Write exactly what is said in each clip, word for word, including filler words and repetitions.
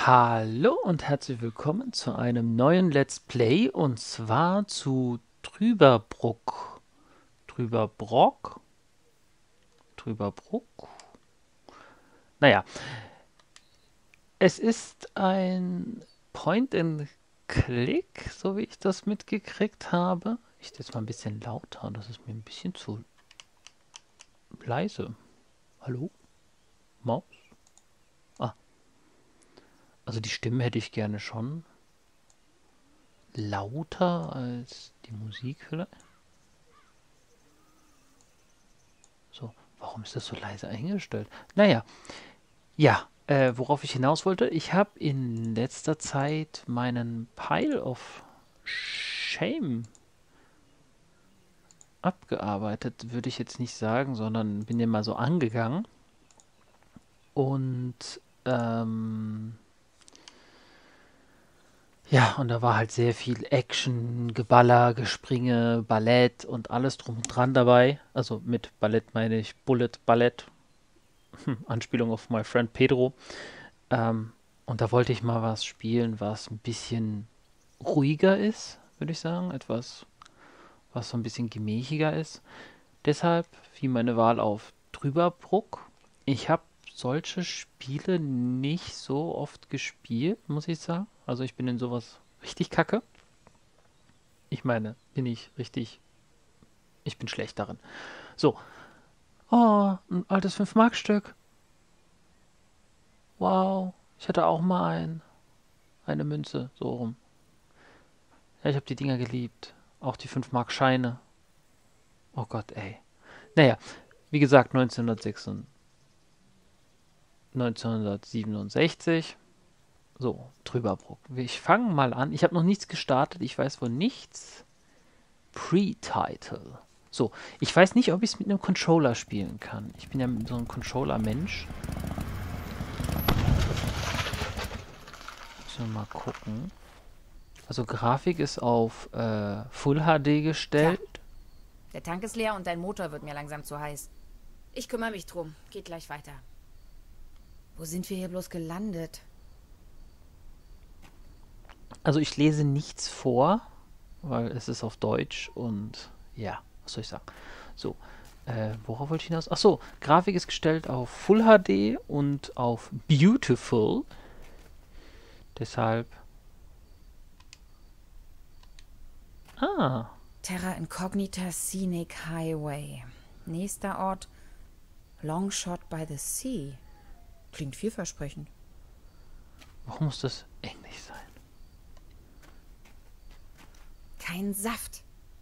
Hallo und herzlich willkommen zu einem neuen Let's Play und zwar zu Trüberbrook. Trüberbrock? Trüberbrook? Naja, es ist ein Point-and-Click, so wie ich das mitgekriegt habe. Ich jetzt mal ein bisschen lauter, das ist mir ein bisschen zu leise. Hallo? Maus? Ah, also die Stimme hätte ich gerne schon lauter als die Musik vielleicht. So, warum ist das so leise eingestellt? Naja, ja, äh, worauf ich hinaus wollte, ich habe in letzter Zeit meinen Pile of Shame abgearbeitet, würde ich jetzt nicht sagen, sondern bin den mal so angegangen. Und ähm, ja, und da war halt sehr viel Action, Geballer, Gespringe, Ballett und alles drum und dran dabei. Also mit Ballett meine ich Bullet Ballett, Anspielung auf My Friend Pedro. Ähm, und da wollte ich mal was spielen, was ein bisschen ruhiger ist, würde ich sagen. Etwas, was so ein bisschen gemächiger ist. Deshalb fiel meine Wahl auf Trüberbrook. Ich habe solche Spiele nicht so oft gespielt, muss ich sagen. Also ich bin in sowas richtig kacke. Ich meine, bin ich richtig, ich bin schlecht darin. So, oh, ein altes fünf Mark Stück. Wow, ich hatte auch mal ein, eine Münze, so rum. Ja, ich habe die Dinger geliebt. Auch die fünf Mark Scheine. Oh Gott, ey. Naja, wie gesagt, neunzehnhundertsechsundsiebzig, neunzehnhundertsiebenundsechzig. So, Trüberbrook. Ich fange mal an. Ich habe noch nichts gestartet. Ich weiß wohl nichts. Pre-Title. So, ich weiß nicht, ob ich es mit einem Controller spielen kann. Ich bin ja so ein Controller-Mensch. Müssen wir mal gucken. Also Grafik ist auf äh, Full H D gestellt. Klar. Der Tank ist leer und dein Motor wird mir langsam zu heiß. Ich kümmere mich drum. Geht gleich weiter. Wo sind wir hier bloß gelandet? Also ich lese nichts vor, weil es ist auf Deutsch und ja, was soll ich sagen? So, äh, worauf wollte ich hinaus? Ach so, Grafik ist gestellt auf Full H D und auf Beautiful. Deshalb. Ah, Terra Incognita Scenic Highway. Nächster Ort Longshot by the Sea. Klingt vielversprechend. warum muss das Englisch sein? Kein Saft.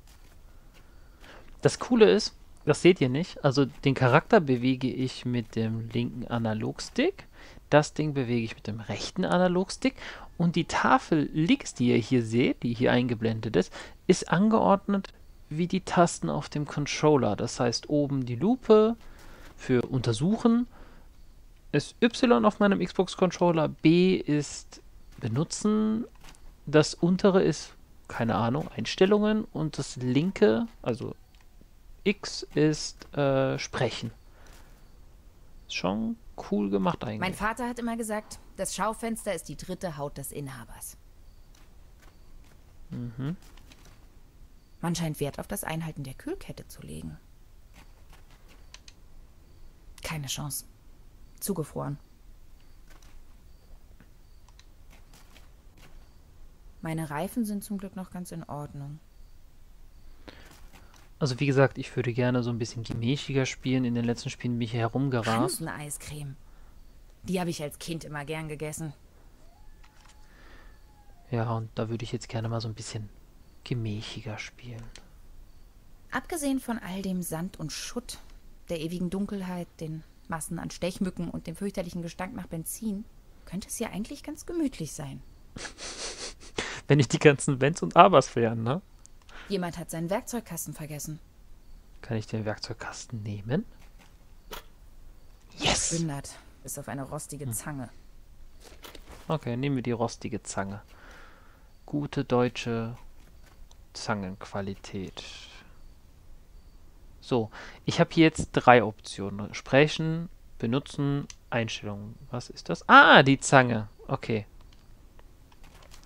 Das Coole ist, das seht ihr nicht, also den Charakter bewege ich mit dem linken Analogstick, das Ding bewege ich mit dem rechten Analogstick und die Tafel links, die ihr hier seht, die hier eingeblendet ist, ist angeordnet wie die Tasten auf dem Controller. Das heißt, oben die Lupe für Untersuchen ist Y auf meinem Xbox-Controller, B ist Benutzen, das untere ist, keine Ahnung, Einstellungen und das linke, also X ist äh, Sprechen. Ist schon cool gemacht eigentlich. Mein Vater hat immer gesagt, das Schaufenster ist die dritte Haut des Inhabers. Mhm. Man scheint Wert auf das Einhalten der Kühlkette zu legen. Keine Chance. Zugefroren. Meine Reifen sind zum Glück noch ganz in Ordnung. Also wie gesagt, ich würde gerne so ein bisschen gemächiger spielen. In den letzten Spielen bin ich hier herumgerast. Hansen-Eiscreme. Die habe ich als Kind immer gern gegessen. Ja, und da würde ich jetzt gerne mal so ein bisschen gemächiger spielen. Abgesehen von all dem Sand und Schutt, der ewigen Dunkelheit, den Massen an Stechmücken und dem fürchterlichen Gestank nach Benzin, könnte es ja eigentlich ganz gemütlich sein. Wenn nicht die ganzen Wenns und Abers wären, ne? Jemand hat seinen Werkzeugkasten vergessen. Kann ich den Werkzeugkasten nehmen? Yes! Plündert, bis auf eine rostige Zange. Okay, nehmen wir die rostige Zange. Gute deutsche Zangenqualität. So, ich habe hier jetzt drei Optionen. Sprechen, benutzen, Einstellungen. Was ist das? Ah, die Zange. Okay,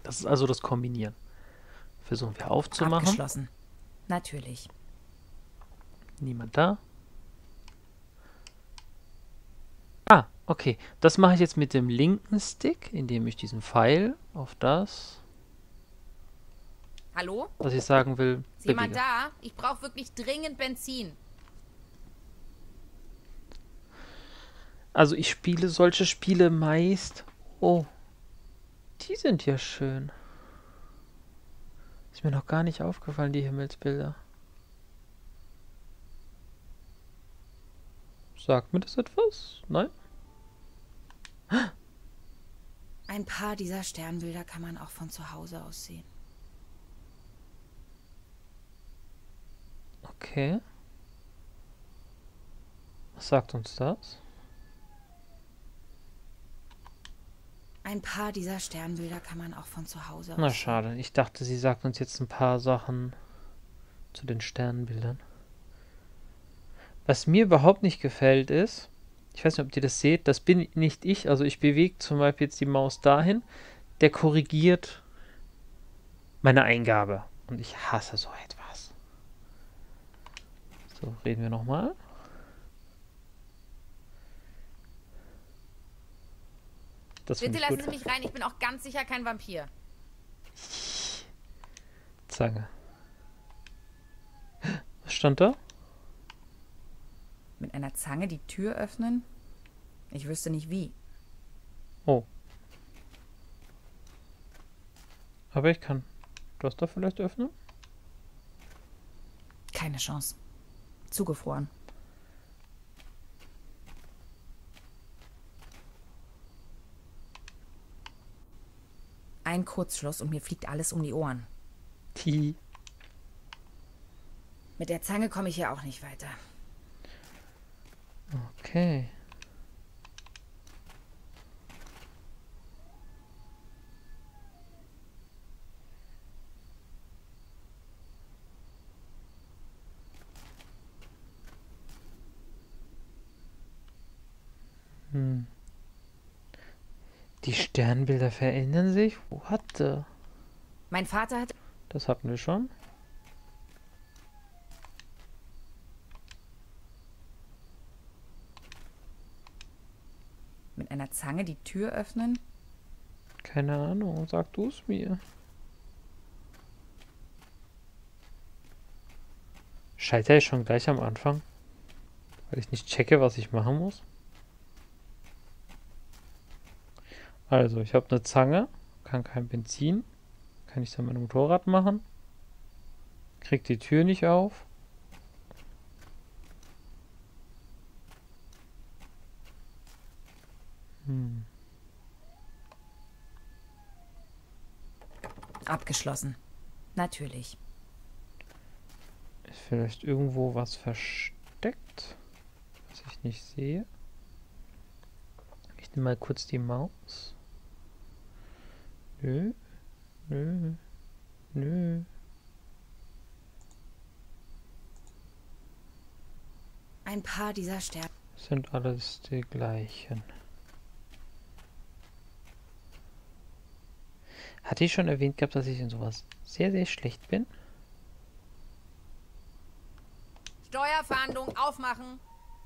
Das ist also das Kombinieren. Versuchen wir aufzumachen. Abgeschlossen. Natürlich. Niemand da. Ah, okay. Das mache ich jetzt mit dem linken Stick, indem ich diesen Pfeil auf das, Hallo? was ich sagen will, Ist jemand bewege. da? Ich brauche wirklich dringend Benzin. Also ich spiele solche Spiele meist... Oh, die sind ja schön. Ist mir noch gar nicht aufgefallen, die Himmelsbilder. Sagt mir das etwas? Nein? Ein paar dieser Sternbilder kann man auch von zu Hause aus sehen. Okay. Was sagt uns das? Ein paar dieser Sternbilder kann man auch von zu Hause aus Na sehen. schade, ich dachte, sie sagt uns jetzt ein paar Sachen zu den Sternbildern. Was mir überhaupt nicht gefällt ist, ich weiß nicht, ob ihr das seht, das bin nicht ich, also ich bewege zum Beispiel jetzt die Maus dahin, der korrigiert meine Eingabe. Und ich hasse so etwas. So, reden wir nochmal. Das Bitte finde ich lassen gut. Sie mich rein, ich bin auch ganz sicher kein Vampir. Zange. Was stand da? Mit einer Zange die Tür öffnen? Ich wüsste nicht wie. Oh. Aber ich kann das da vielleicht öffnen? Keine Chance. Zugefroren. Ein Kurzschluss und mir fliegt alles um die Ohren. Die. Mit der Zange komme ich hier auch nicht weiter. Okay. Hm. Die Sternbilder verändern sich? What the? Mein Vater hat... Das hatten wir schon. Mit einer Zange die Tür öffnen? Keine Ahnung, sag du es mir. Scheitere ich schon gleich am Anfang? Weil ich nicht checke, was ich machen muss? Also, ich habe eine Zange, kann kein Benzin. Kann ich dann mit dem Motorrad machen? Krieg die Tür nicht auf. Hm. Abgeschlossen. Natürlich. Ist vielleicht irgendwo was versteckt, was ich nicht sehe? Ich nehme mal kurz die Maus. Nö, nö, nö. Ein paar dieser Sterne... Sind alles die gleichen. Hatte ich schon erwähnt gehabt, dass ich in sowas sehr, sehr schlecht bin? Steuerfahndung aufmachen.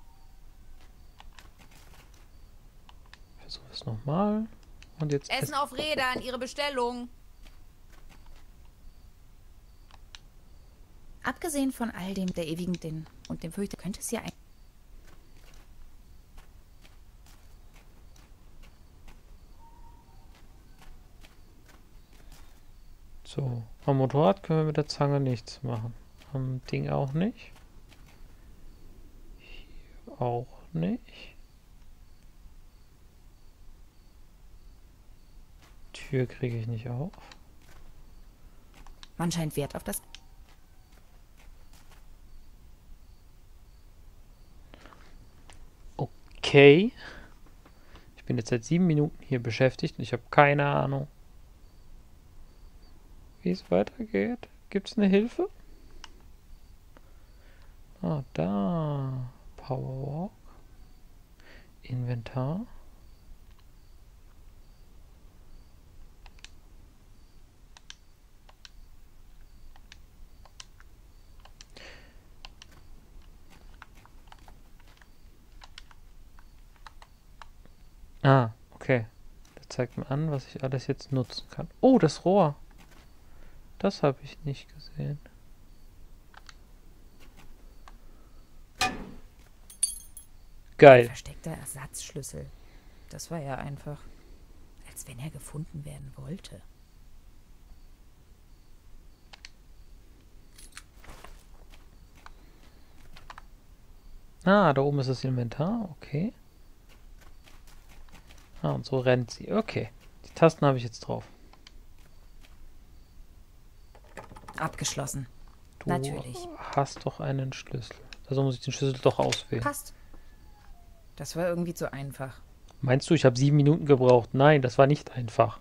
Versuche es nochmal. Und jetzt Essen auf Rädern, Ihre Bestellung. Abgesehen von all dem, der ewigen den und dem Fürchter, könnte es ja ein... So, am Motorrad können wir mit der Zange nichts machen. Am Ding auch nicht. Hier auch nicht. Tür kriege ich nicht auf. Man scheint Wert auf das... Okay. Ich bin jetzt seit sieben Minuten hier beschäftigt und ich habe keine Ahnung, wie es weitergeht. Gibt es eine Hilfe? Ah, da. Powerwalk. Inventar. Ah, okay. Das zeigt mir an, was ich alles jetzt nutzen kann. Oh, das Rohr. Das habe ich nicht gesehen. Geil. Versteckter Ersatzschlüssel. Das war ja einfach. Als wenn er gefunden werden wollte. Ah, da oben ist das Inventar. Okay. Ah, und so rennt sie. Okay. Die Tasten habe ich jetzt drauf. Abgeschlossen. Du Natürlich. hast doch einen Schlüssel. Also muss ich den Schlüssel doch auswählen. Passt. Das war irgendwie zu einfach. Meinst du, ich habe sieben Minuten gebraucht? Nein, das war nicht einfach.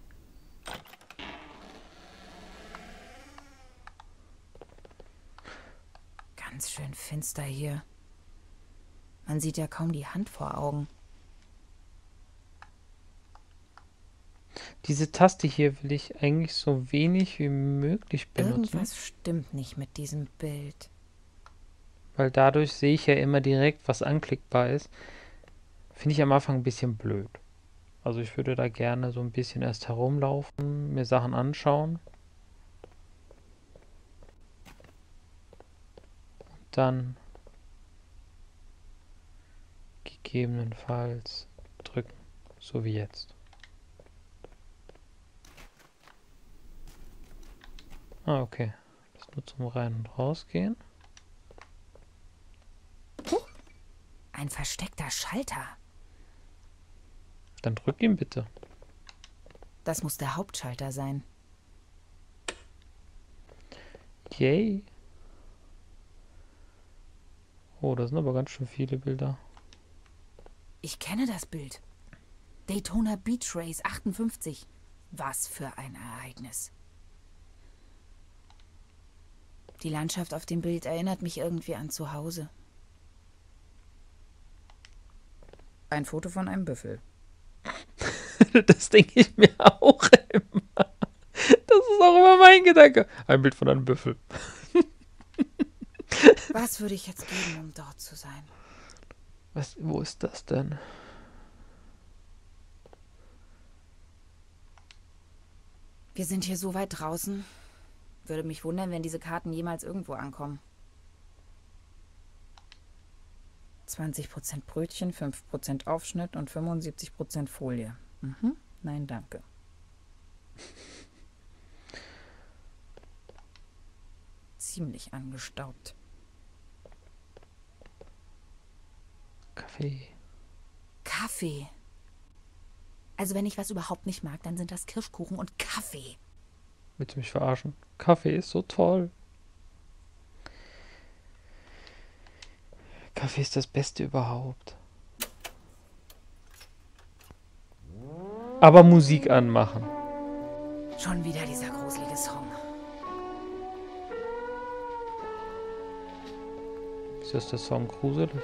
Ganz schön finster hier. Man sieht ja kaum die Hand vor Augen. Diese Taste hier will ich eigentlich so wenig wie möglich benutzen. Irgendwas stimmt nicht mit diesem Bild. Weil dadurch sehe ich ja immer direkt, was anklickbar ist. Finde ich am Anfang ein bisschen blöd. Also ich würde da gerne so ein bisschen erst herumlaufen, mir Sachen anschauen. Und dann gegebenenfalls drücken, so wie jetzt. Ah, okay. Das nur zum Rein- und Rausgehen. Ein versteckter Schalter. Dann drück ihn bitte. Das muss der Hauptschalter sein. Yay. Oh, da sind aber ganz schön viele Bilder. Ich kenne das Bild. Daytona Beach Race achtundfünfzig. Was für ein Ereignis. Die Landschaft auf dem Bild erinnert mich irgendwie an zu Hause. Ein Foto von einem Büffel. Das denke ich mir auch immer. Das ist auch immer mein Gedanke. Ein Bild von einem Büffel. Was würde ich jetzt geben, um dort zu sein? Was, wo ist das denn? Wir sind hier so weit draußen. Würde mich wundern, wenn diese Karten jemals irgendwo ankommen. zwanzig Prozent Brötchen, fünf Prozent Aufschnitt und fünfundsiebzig Prozent Folie. Mhm. Nein, danke. Ziemlich angestaubt. Kaffee. Kaffee. Also wenn ich was überhaupt nicht mag, dann sind das Kirschkuchen und Kaffee. Willst du mich verarschen? Kaffee ist so toll. Kaffee ist das Beste überhaupt. Aber Musik anmachen. Schon wieder dieser gruselige Song. Wieso ist der Song gruselig?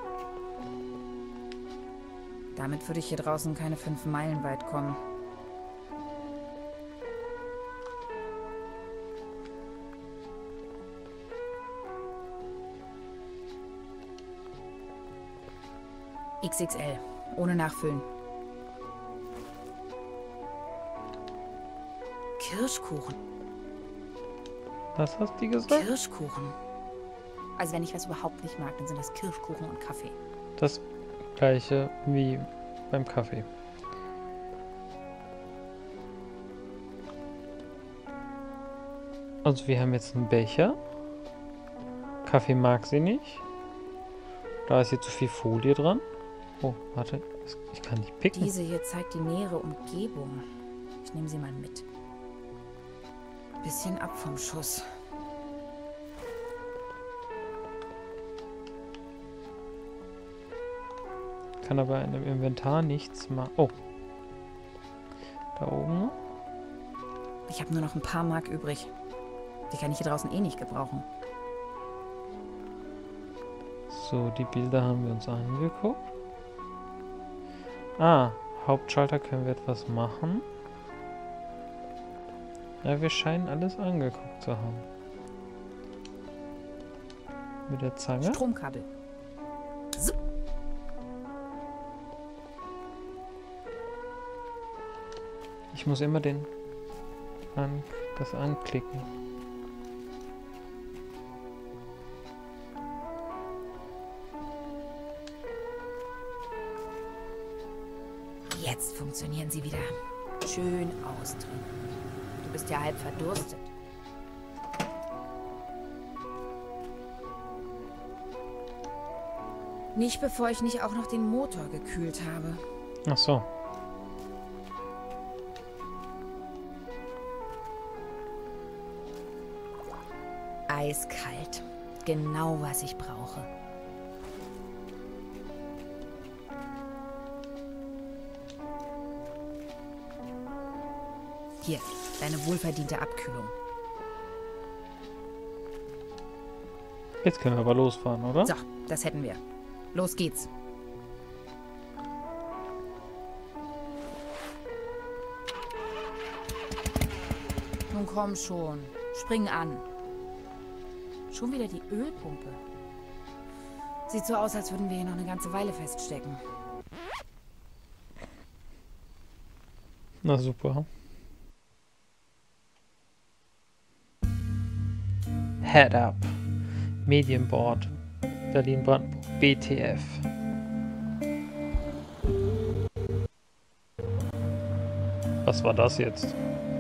Damit würde ich hier draußen keine fünf Meilen weit kommen. X X L. Ohne Nachfüllen. Kirschkuchen. Was hast du gesagt? Kirschkuchen. Also wenn ich was überhaupt nicht mag, dann sind das Kirschkuchen und Kaffee. Das gleiche wie beim Kaffee. Also wir haben jetzt einen Becher. Kaffee mag sie nicht. Da ist hier zu viel Folie dran. Oh, warte. Ich kann nicht picken. Diese hier zeigt die nähere Umgebung. Ich nehme sie mal mit. Bisschen ab vom Schuss. Kann aber in dem Inventar nichts machen. Oh. Da oben. Ich habe nur noch ein paar Mark übrig. Die kann ich hier draußen eh nicht gebrauchen. So, die Bilder haben wir uns angeguckt. Ah, Hauptschalter können wir etwas machen. Ja, wir scheinen alles angeguckt zu haben. Mit der Zange. Stromkabel. So. Ich muss immer den an, das anklicken. Jetzt funktionieren sie wieder. Schön austrinken. Du bist ja halb verdurstet. Nicht, bevor ich nicht auch noch den Motor gekühlt habe. Ach so. Eiskalt. Genau, was ich brauche. Hier, deine wohlverdiente Abkühlung. Jetzt können wir aber losfahren, oder? So, das hätten wir. Los geht's. Nun komm schon. Spring an. Schon wieder die Ölpumpe. Sieht so aus, als würden wir hier noch eine ganze Weile feststecken. Na super. Head Up. Medienboard. Berlin-Brandenburg. B T F. Was war das jetzt?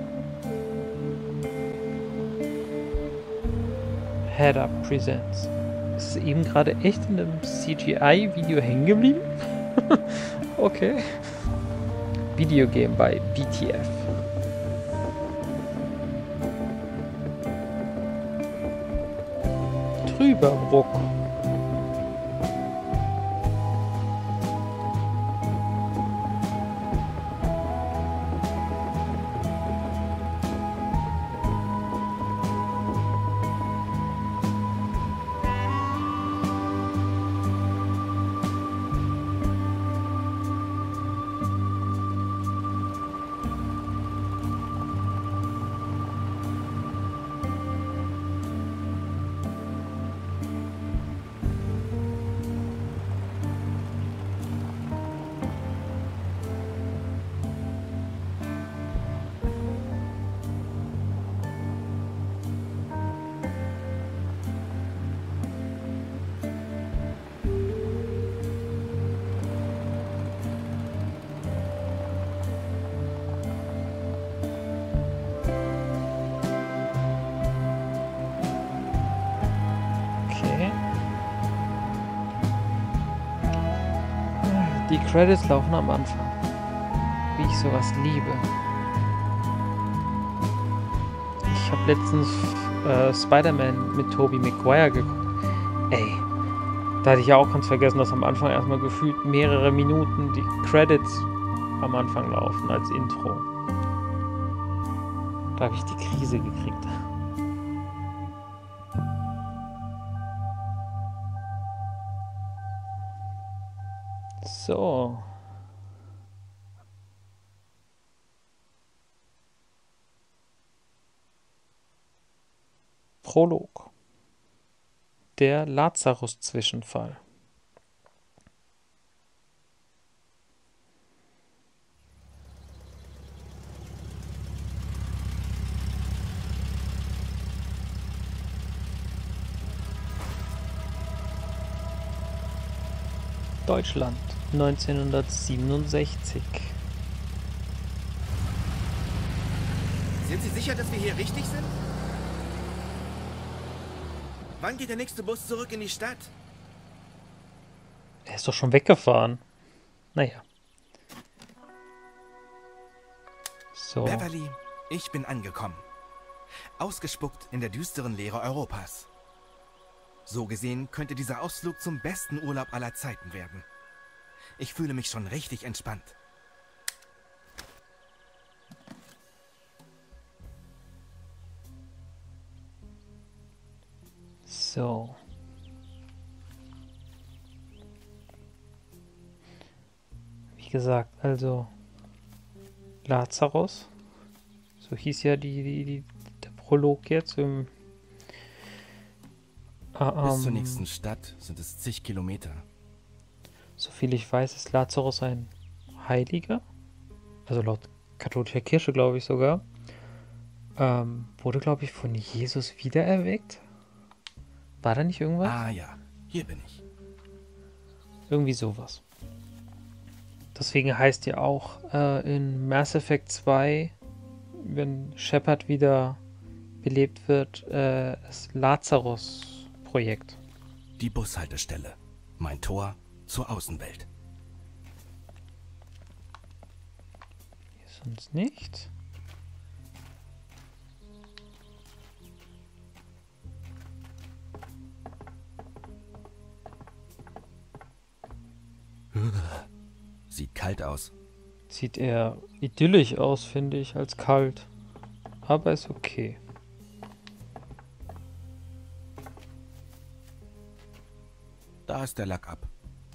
Head Up Presents. Ist es eben gerade echt in einem C G I-Video hängen geblieben? Okay. Videogame bei B T F. Trüberbruck. Die Credits laufen am Anfang. Wie ich sowas liebe. Ich habe letztens äh, Spider-Man mit Tobey Maguire geguckt. Ey, da hatte ich ja auch ganz vergessen, dass am Anfang erstmal gefühlt mehrere Minuten die Credits am Anfang laufen als Intro. Da habe ich die Krise gekriegt. So. Prolog. Der Lazarus-Zwischenfall. Deutschland neunzehnhundertsiebenundsechzig. Sind Sie sicher, dass wir hier richtig sind? Wann geht der nächste Bus zurück in die Stadt? Er ist doch schon weggefahren. Naja. So. Beverly, ich bin angekommen. Ausgespuckt in der düsteren Leere Europas. So gesehen könnte dieser Ausflug zum besten Urlaub aller Zeiten werden. Ich fühle mich schon richtig entspannt. So. Wie gesagt, also Lazarus. So hieß ja die, die, die der Prolog jetzt im Ah, Bis zur ähm, nächsten Stadt sind es zig Kilometer. Soviel ich weiß, ist Lazarus ein Heiliger. Also laut katholischer Kirche, glaube ich sogar. Ähm, wurde, glaube ich, von Jesus wiedererweckt. War da nicht irgendwas? Ah ja, hier bin ich. Irgendwie sowas. Deswegen heißt ja auch äh, in Mass Effect zwei, wenn Shepard wieder belebt wird, äh, das Lazarus-Projekt. Die Bushaltestelle. Mein Tor zur Außenwelt. Hier ist sonst nichts. Sieht kalt aus. Sieht eher idyllisch aus, finde ich, als kalt. Aber ist okay. Da ist der Lack ab.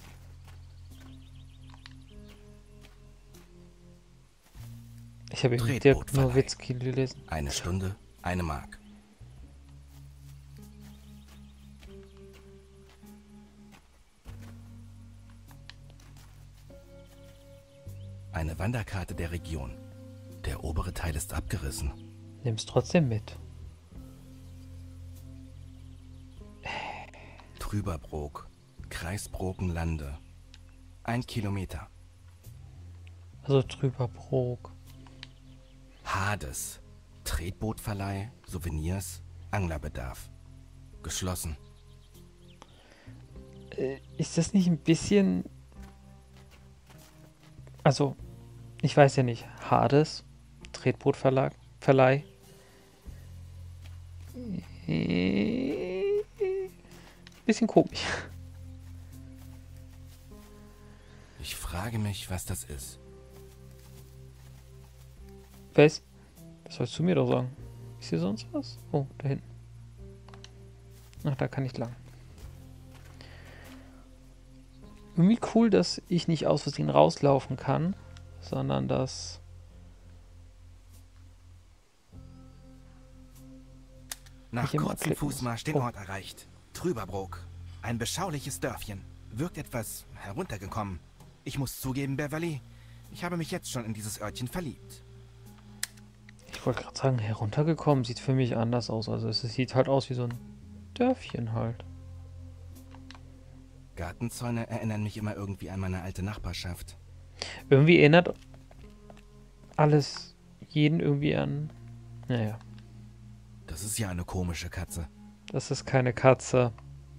Ich habe irgendwie Dirk Tretbootverleih. Nowitzki gelesen. Eine Stunde, eine Mark. Eine Wanderkarte der Region. Der obere Teil ist abgerissen. Nimm's trotzdem mit. Trüberbrook, Kreis Brokenlande. Ein Kilometer. Also Trüberbrook. Hades, Tretbootverleih, Souvenirs, Anglerbedarf. Geschlossen. Äh, ist das nicht ein bisschen... Also, ich weiß ja nicht. Hades, Tretbootverlag, Verleih. Äh, bisschen komisch. Ich frage mich, was das ist. Was? Das sollst du mir doch sagen. Ist hier sonst was? Oh, da hinten. Ach, da kann ich lang. Irgendwie cool, dass ich nicht aus Versehen rauslaufen kann, sondern dass... Nach Ich immer kurzem klicken Fußmarsch muss. den Oh. Ort erreicht. Trüberbrook. Ein beschauliches Dörfchen. Wirkt etwas heruntergekommen. Ich muss zugeben, Beverly, ich habe mich jetzt schon in dieses Örtchen verliebt. Ich wollte gerade sagen, heruntergekommen sieht für mich anders aus. Also es sieht halt aus wie so ein Dörfchen halt. Gartenzäune erinnern mich immer irgendwie an meine alte Nachbarschaft. Irgendwie erinnert alles jeden irgendwie an... Naja, Das ist ja eine komische Katze. das ist keine Katze.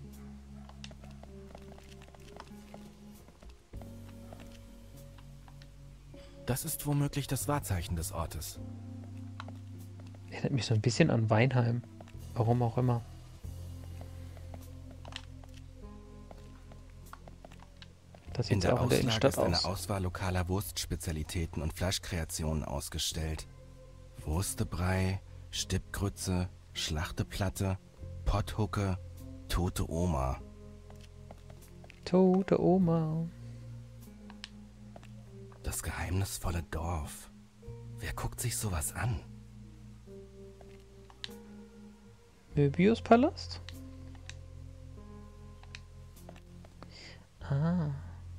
Das ist womöglich das Wahrzeichen des Ortes. Erinnert mich so ein bisschen an Weinheim. Warum auch immer. Das In sieht der auch in der Auslage Innenstadt ist eine aus. Auswahl lokaler Wurstspezialitäten und Fleischkreationen ausgestellt. Wurstebrei, Stippgrütze, Schlachteplatte, Potthucke, tote Oma. Tote Oma. Das geheimnisvolle Dorf. Wer guckt sich sowas an? Möbius-Palast? Ah.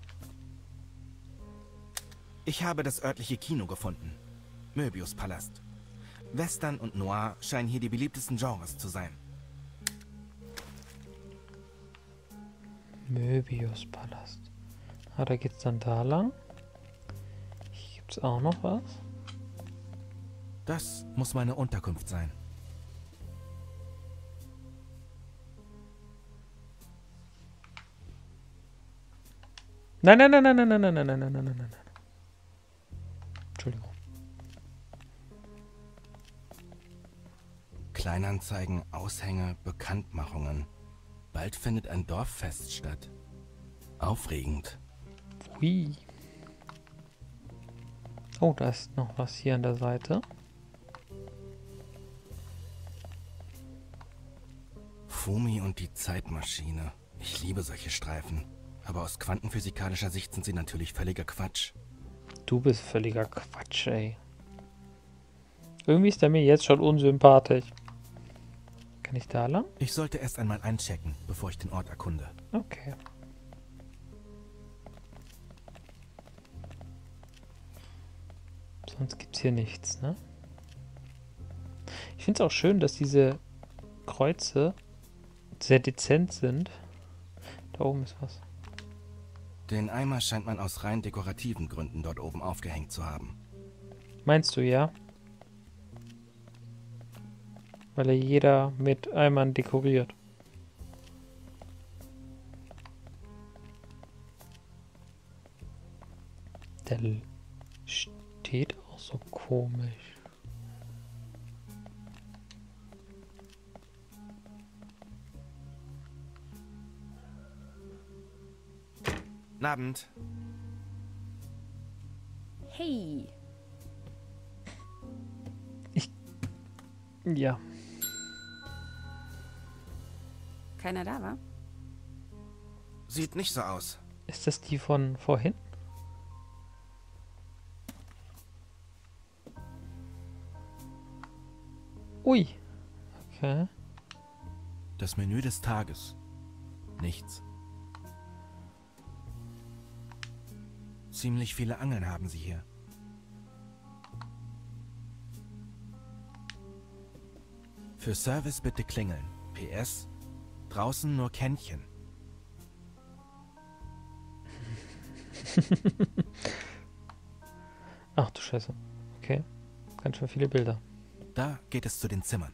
Ich habe das örtliche Kino gefunden. Möbius-Palast. Western und Noir scheinen hier die beliebtesten Genres zu sein. Möbius-Palast. Ah, da geht's dann da lang. Hier gibt's auch noch was. Das muss meine Unterkunft sein. Nein, nein, nein, nein, nein, nein, nein, nein, nein, nein, nein, nein, nein. Entschuldigung. Kleinanzeigen, Aushänge, Bekanntmachungen. Bald findet ein Dorffest statt. Aufregend. Hui. Oh, da ist noch was hier an der Seite. Fumi und die Zeitmaschine. Ich liebe solche Streifen. Aber aus quantenphysikalischer Sicht sind sie natürlich völliger Quatsch. Du bist völliger Quatsch, ey. Irgendwie ist er mir jetzt schon unsympathisch. Kann ich da lang? Ich sollte erst einmal einchecken, bevor ich den Ort erkunde. Okay. So, Sonst gibt es hier nichts, ne? Ich finde es auch schön, dass diese Kreuze sehr dezent sind. Da oben ist was. Den Eimer scheint man aus rein dekorativen Gründen dort oben aufgehängt zu haben. Meinst du, ja? Weil er jeder mit Eimern dekoriert. Der steht auch so komisch. Guten Abend. Hey. Ja. Keiner da war? Sieht nicht so aus. Ist das die von vorhin? Ui. Okay. Das Menü des Tages. Nichts. Ziemlich viele Angeln haben sie hier. Für Service bitte klingeln. P S. Draußen nur Kännchen. Ach du Scheiße. Okay. Ganz schön viele Bilder. Da geht es zu den Zimmern.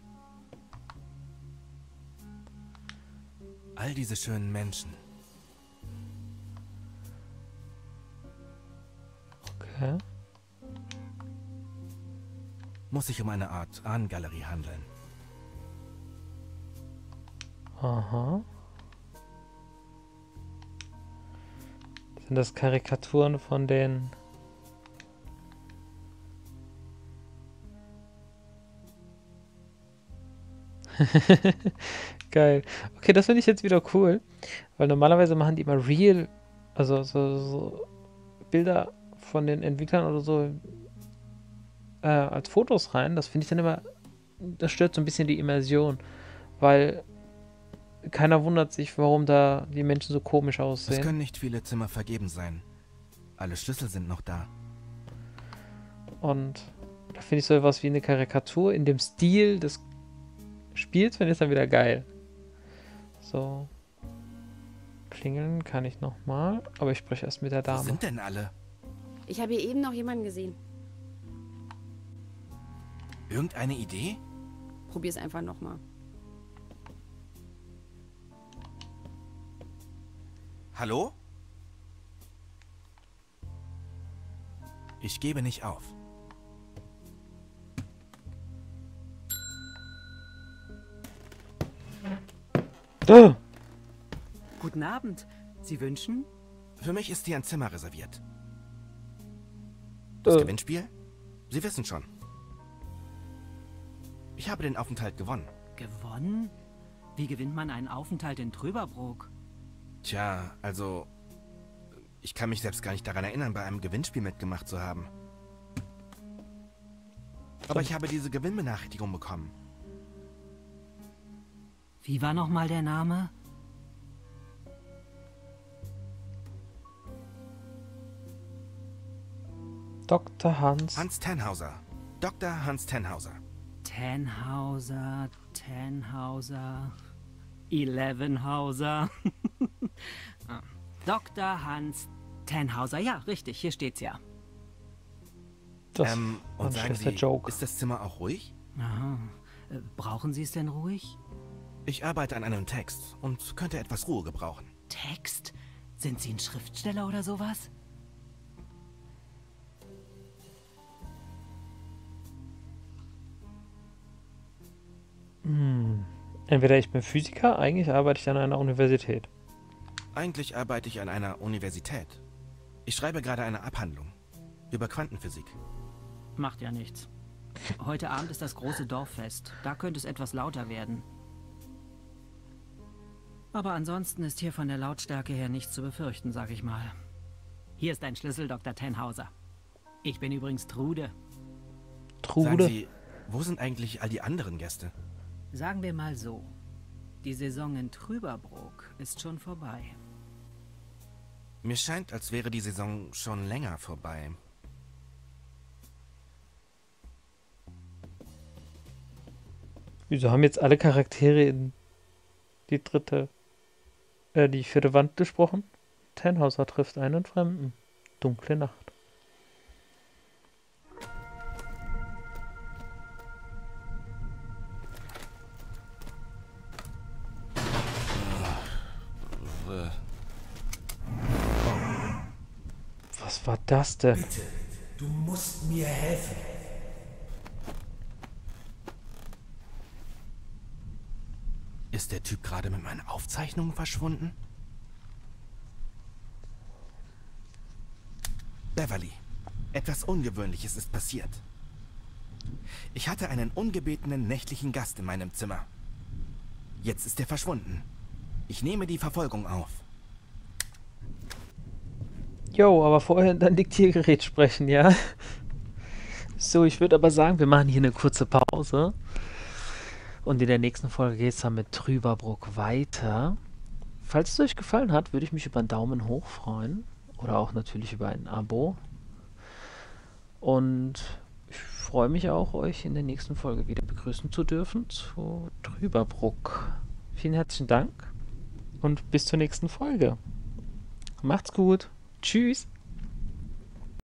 All diese schönen Menschen. Okay. Muss sich um eine Art Ahnengalerie handeln. Aha. Sind das Karikaturen von den... Geil. Okay, das finde ich jetzt wieder cool, weil normalerweise machen die immer real, also so, so Bilder von den Entwicklern oder so äh, als Fotos rein. Das finde ich dann immer, das stört so ein bisschen die Immersion, weil keiner wundert sich, warum da die Menschen so komisch Es aussehen. können nicht viele Zimmer vergeben sein. Alle Schlüssel sind noch da. Und da finde ich so etwas wie eine Karikatur in dem Stil des Spiels, finde ich dann wieder geil. So. Klingeln kann ich nochmal, aber ich spreche erst mit der Wo Dame. sind denn alle? Ich habe hier eben noch jemanden gesehen. Irgendeine Idee? Probier's einfach nochmal. Hallo? Ich gebe nicht auf. Ah! Guten Abend. Sie wünschen? Für mich ist hier ein Zimmer reserviert. Das Äh. Gewinnspiel? Sie wissen schon. Ich habe den Aufenthalt gewonnen. Gewonnen? Wie gewinnt man einen Aufenthalt in Tröberbrook? Tja, also... Ich kann mich selbst gar nicht daran erinnern, bei einem Gewinnspiel mitgemacht zu haben. Aber ich habe diese Gewinnbenachrichtigung bekommen. Wie war nochmal der Name? Doktor Hans. Hans Tannhauser. Doktor Hans Tannhauser. Tannhauser, Tannhauser, Elevenhauser. Ah. Doktor Hans Tannhauser. Ja, richtig, hier steht's ja. Das ähm, war und ein sagen schlechter Sie, Joke. ist das Zimmer auch ruhig? Aha. Äh, Brauchen Sie es denn ruhig? Ich arbeite an einem Text und könnte etwas Ruhe gebrauchen. Text? Sind Sie ein Schriftsteller oder sowas? Hm. Entweder ich bin Physiker, eigentlich arbeite ich an einer Universität. Eigentlich arbeite ich an einer Universität. Ich schreibe gerade eine Abhandlung über Quantenphysik. Macht ja nichts. Heute Abend ist das große Dorffest. Da könnte es etwas lauter werden. Aber ansonsten ist hier von der Lautstärke her nichts zu befürchten, sag ich mal. Hier ist ein Schlüssel, Doktor Tannhauser. Ich bin übrigens Trude. Trude. Sagen Sie, wo sind eigentlich all die anderen Gäste? Sagen wir mal so. Die Saison in Trüberbrook ist schon vorbei. Mir scheint, als wäre die Saison schon länger vorbei. Wieso haben jetzt alle Charaktere in die dritte, äh, die vierte Wand gesprochen? Tannhauser trifft einen Fremden. Dunkle Nacht. Was war das denn? Bitte, du musst mir helfen. Ist der Typ gerade mit meinen Aufzeichnungen verschwunden? Beverly, etwas Ungewöhnliches ist passiert. Ich hatte einen ungebetenen nächtlichen Gast in meinem Zimmer. Jetzt ist er verschwunden. Ich nehme die Verfolgung auf. Jo, aber vorher dein Diktiergerät sprechen, ja? So, ich würde aber sagen, wir machen hier eine kurze Pause. Und in der nächsten Folge geht es dann mit Trüberbrook weiter. Falls es euch gefallen hat, würde ich mich über einen Daumen hoch freuen. Oder auch natürlich über ein Abo. Und ich freue mich auch, euch in der nächsten Folge wieder begrüßen zu dürfen zu Trüberbrook. Vielen herzlichen Dank und bis zur nächsten Folge. Macht's gut. Tschüss.